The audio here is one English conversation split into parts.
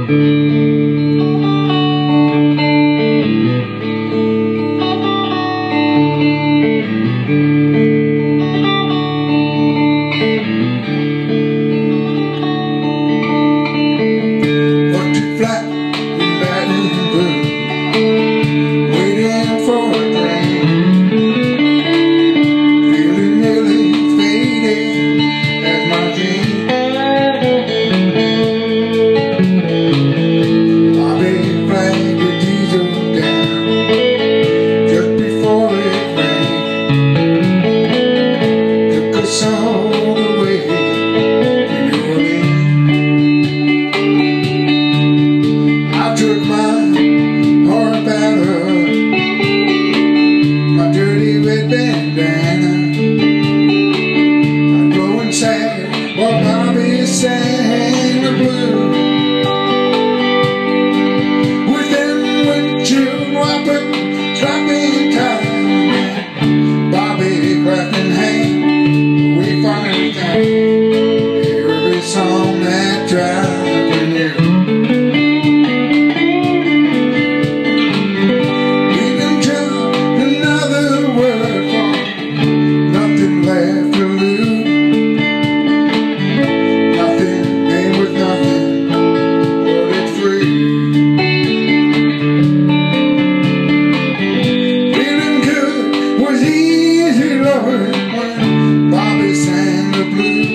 While Bobby sang the blues with them windshield wiping, slapping time. Bobby clapping hand, we finally can hear every song that driving you. Even just another word for nothing left to lose. When Bobby sang the blues,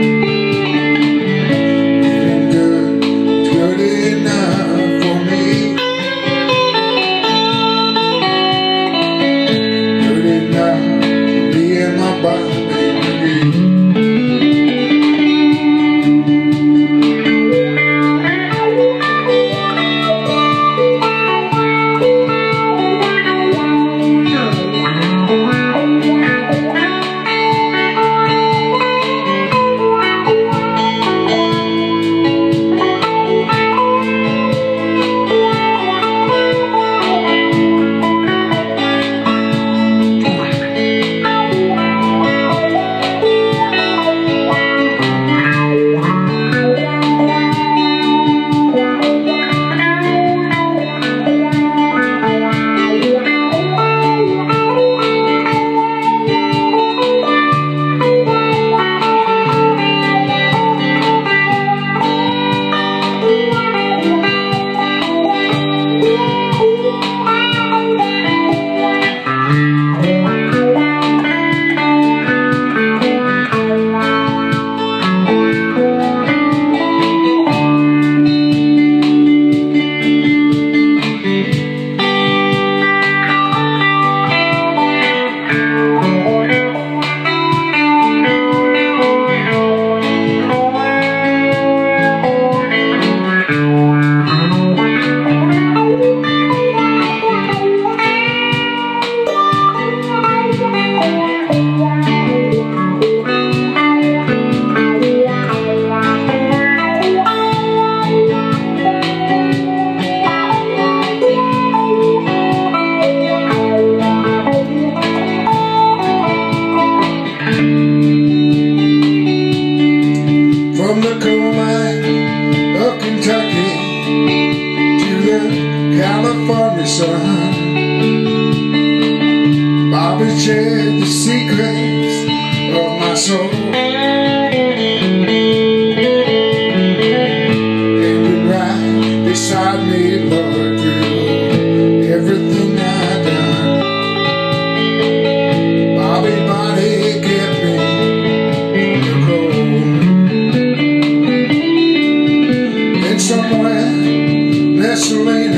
feeling good, good enough for me, good enough for me and my Bobby McGee. From the coal mine of Kentucky to the California sun, Bobby shared the secrets of my soul, and been right beside me, Lord, through everything I've done. Bobby's body kept me in the cold. Somewhere nestling